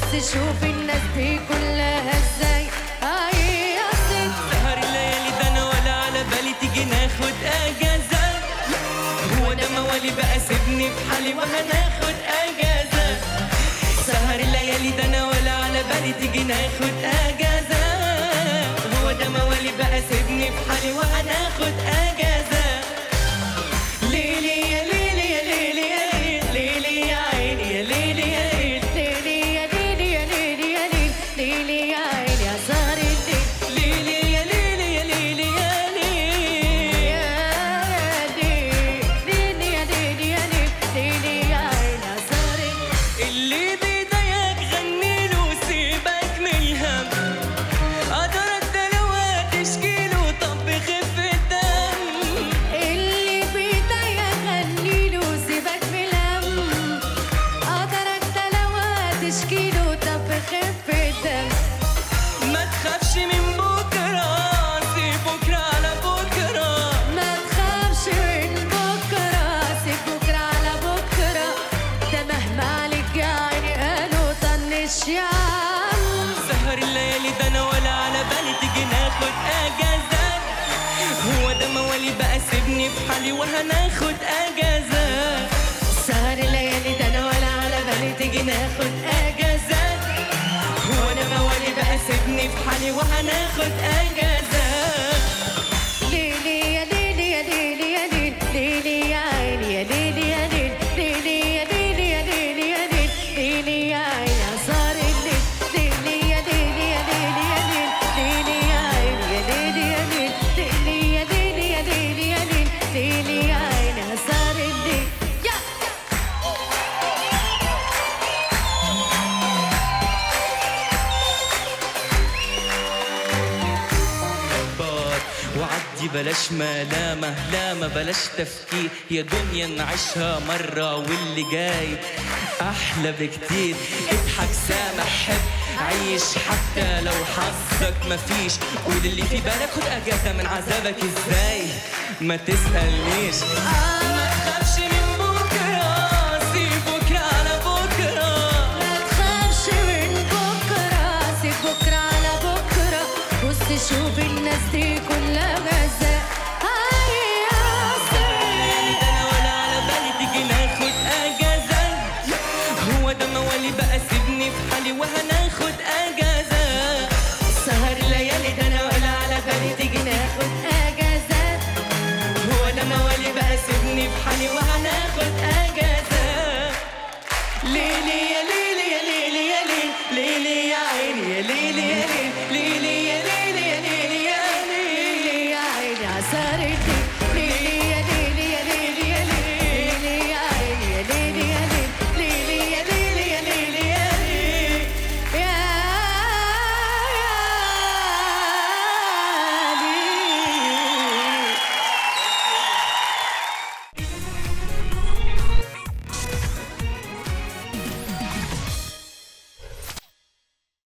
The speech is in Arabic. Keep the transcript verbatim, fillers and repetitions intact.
بص شوف الناس دي كلها ازاي هيصت. سهر الليالي ده انا ولا على بالي تيجي ناخد اجازة. هو ده موالي بقى سيبني في حالي وهناخد اجازة. سهر الليالي ده انا ولا على بالي تيجي ناخد اجازة. هو ده موالي بقى سيبني في حالي وهناخد اجازة. ليلي يا ليلي يا ليلي يا ليلي يا عيني يا ليلي يا ليلي يا ليلي يا ليلي يا ليلي ليلي يا عيني يا سهر الليل. ليلي يا ليلي يا ليلي يا ليلي ليلي يا ليلي يا ليلي ليلي يا عيني يا سهر الليل. اللي بيضايقك غني له سيبك من الهم. قدرك ده لو هتشكيله طب بخف الدم. اللي بيضايقك غني له سيبك من الهم. قدرك ده لو هتشكيله طب خف الدم. ما تخافش من بكرة سيب بكرة على بكرة. ما تخافش من بكرة سيب بكرة على بكرة. ده مهما عليك يا عيني قالوا طنش يا عم. سهر الليالي ده انا ولا على بالي تيجي ناخد اجازة. هو ده موالي بقى سيبني في حالي وهناخد اجازة. سهر الليالي ده انا ولا على بالي تيجي ناخد اجازة. هو ده موالي بقى سيبني في حالي وهناخد اجازة. ليلي يا ليلي يا ليلي يا ليلي ليلي يا عيني يا ليلي يا ليلي ليلي يا ليلي يا ليلي يا ليلي ليلي يا عيني يا سهر الليل. ليلي يا ليلي يا ليلي يا ليلي ليلي يا عيني يا ليلي يا ليلي ليلي يا ليلي يا ليلي يا ليلي ليلي يا عيني يا سهر الليل. يا بار وعدي بلاش ملامة لامة بلاش تفكير. يا دنيا نعيشها مرة واللي جاي أحلى بكتير. اضحك سامح حب عيش حتى لو حظك مفيش. قول اللي في بالك خد أجازة من عذابك ازاي ما تسألنيش. ما تخافش من بكرة سيب بكرة على بكرة. ما تخافش من بكرة سيب بكرة على بكرة. بص شوف الناس دي كلها